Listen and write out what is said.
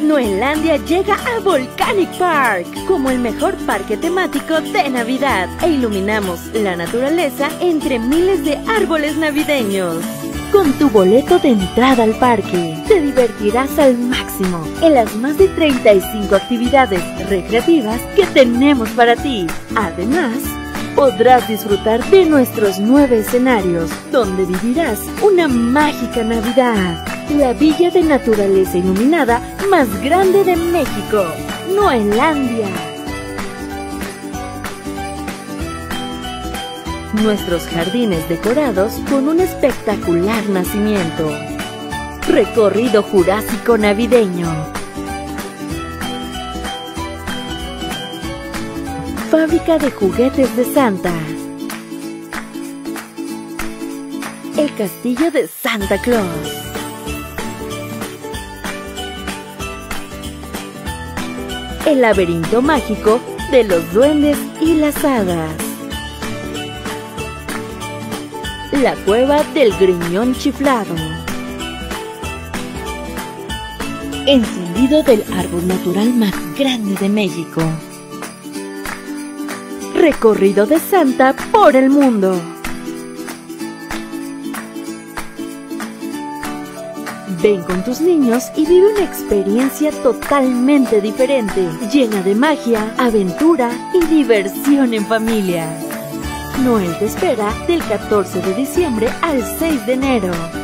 Noelandia llega a Volcanic Park como el mejor parque temático de Navidad e iluminamos la naturaleza entre miles de árboles navideños. Con tu boleto de entrada al parque, te divertirás al máximo en las más de 35 actividades recreativas que tenemos para ti. Además, podrás disfrutar de nuestros 9 escenarios, donde vivirás una mágica Navidad. La villa de naturaleza iluminada más grande de México, Noelandia. Nuestros jardines decorados con un espectacular nacimiento. Recorrido jurásico navideño. Fábrica de juguetes de Santa. El castillo de Santa Claus. El laberinto mágico de los duendes y las hadas. La cueva del Griñón Chiflado. Encendido del árbol natural más grande de México. Recorrido de Santa por el mundo. Ven con tus niños y vive una experiencia totalmente diferente, llena de magia, aventura y diversión en familia. Noel te espera del 14 de diciembre al 6 de enero.